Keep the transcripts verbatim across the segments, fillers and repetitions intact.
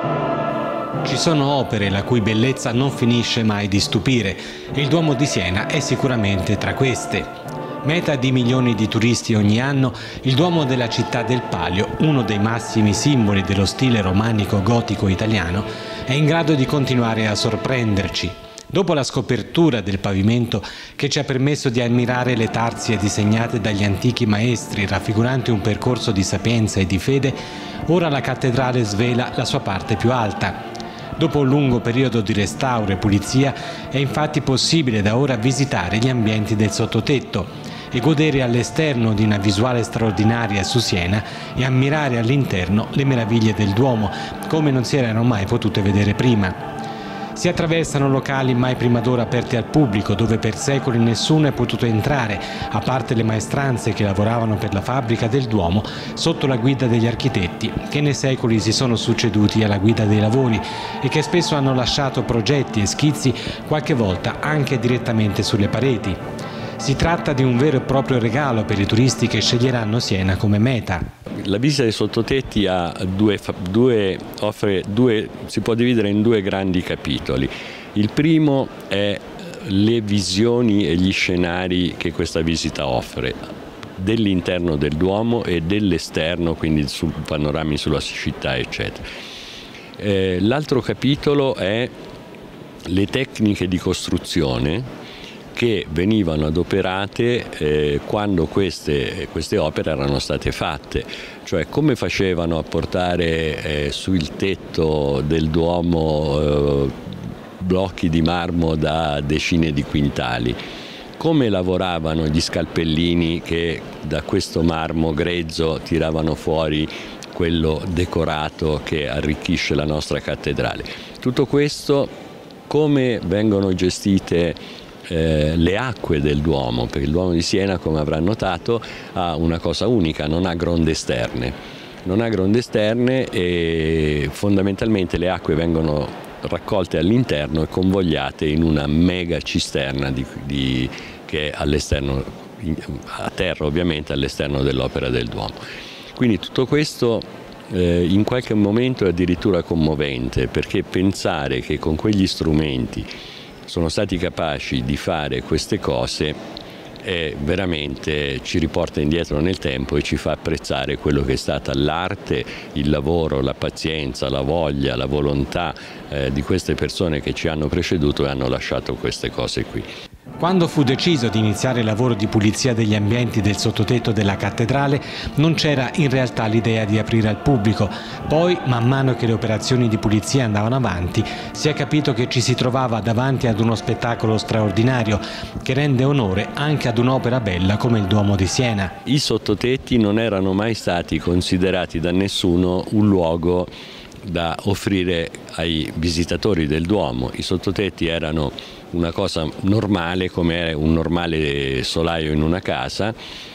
Ci sono opere la cui bellezza non finisce mai di stupire e il Duomo di Siena è sicuramente tra queste. Meta di milioni di turisti ogni anno, il Duomo della Città del Palio, uno dei massimi simboli dello stile romanico-gotico italiano, è in grado di continuare a sorprenderci. Dopo la scopertura del pavimento che ci ha permesso di ammirare le tarsie disegnate dagli antichi maestri raffiguranti un percorso di sapienza e di fede, ora la cattedrale svela la sua parte più alta. Dopo un lungo periodo di restauro e pulizia è infatti possibile da ora visitare gli ambienti del sottotetto e godere all'esterno di una visuale straordinaria su Siena e ammirare all'interno le meraviglie del Duomo, come non si erano mai potute vedere prima. Si attraversano locali mai prima d'ora aperti al pubblico, dove per secoli nessuno è potuto entrare, a parte le maestranze che lavoravano per la fabbrica del Duomo sotto la guida degli architetti, che nei secoli si sono succeduti alla guida dei lavori e che spesso hanno lasciato progetti e schizzi, qualche volta anche direttamente sulle pareti. Si tratta di un vero e proprio regalo per i turisti che sceglieranno Siena come meta. La visita dei sottotetti ha due, due, offre due, si può dividere in due grandi capitoli. Il primo è le visioni e gli scenari che questa visita offre dell'interno del Duomo e dell'esterno, quindi su panorami sulla città, eccetera. Eh, l'altro capitolo è le tecniche di costruzione che venivano adoperate eh, quando queste, queste opere erano state fatte, cioè come facevano a portare eh, sul tetto del Duomo eh, blocchi di marmo da decine di quintali, come lavoravano gli scalpellini che da questo marmo grezzo tiravano fuori quello decorato che arricchisce la nostra cattedrale. Tutto questo, come vengono gestite Eh, le acque del Duomo, perché il Duomo di Siena, come avrà notato, ha una cosa unica: non ha gronde esterne. Non ha gronde esterne e fondamentalmente le acque vengono raccolte all'interno e convogliate in una mega cisterna di, di, che è all'esterno, a terra ovviamente, all'esterno dell'opera del Duomo. Quindi tutto questo eh, in qualche momento è addirittura commovente, perché pensare che con quegli strumenti sono stati capaci di fare queste cose e veramente ci riporta indietro nel tempo e ci fa apprezzare quello che è stata l'arte, il lavoro, la pazienza, la voglia, la volontà eh, di queste persone che ci hanno preceduto e hanno lasciato queste cose qui. Quando fu deciso di iniziare il lavoro di pulizia degli ambienti del sottotetto della cattedrale, non c'era in realtà l'idea di aprire al pubblico. Poi, man mano che le operazioni di pulizia andavano avanti, si è capito che ci si trovava davanti ad uno spettacolo straordinario che rende onore anche ad un'opera bella come il Duomo di Siena. I sottotetti non erano mai stati considerati da nessuno un luogo da offrire ai visitatori del Duomo. I sottotetti erano una cosa normale, come un normale solaio in una casa,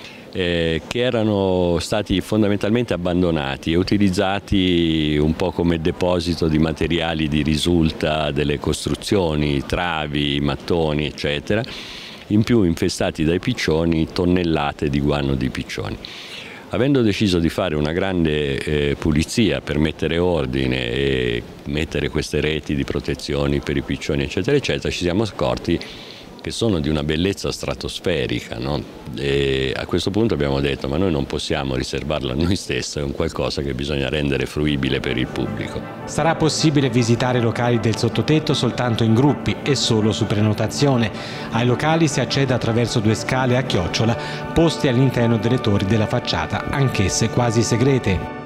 eh, che erano stati fondamentalmente abbandonati e utilizzati un po' come deposito di materiali di risulta delle costruzioni, travi, mattoni, eccetera, in più infestati dai piccioni, tonnellate di guano di piccioni. Avendo deciso di fare una grande eh, pulizia per mettere ordine e mettere queste reti di protezioni per i piccioni, eccetera, eccetera, ci siamo accorti che sono di una bellezza stratosferica, no? E a questo punto abbiamo detto: ma noi non possiamo riservarlo a noi stessi, è un qualcosa che bisogna rendere fruibile per il pubblico. Sarà possibile visitare i locali del sottotetto soltanto in gruppi e solo su prenotazione. Ai locali si accede attraverso due scale a chiocciola poste all'interno delle torri della facciata, anch'esse quasi segrete.